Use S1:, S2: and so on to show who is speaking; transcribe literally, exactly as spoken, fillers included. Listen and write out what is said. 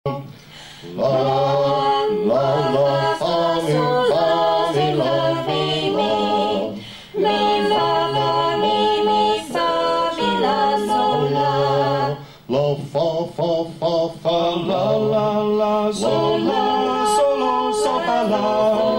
S1: La, la, la, fa, mi, fa, mi, la, mi, la. Mi, fa, fa, mi, mi, fa, mi, la, so, la. La, fa, fa, fa, fa, la, la, la, so, la, so, la, so, fa, la.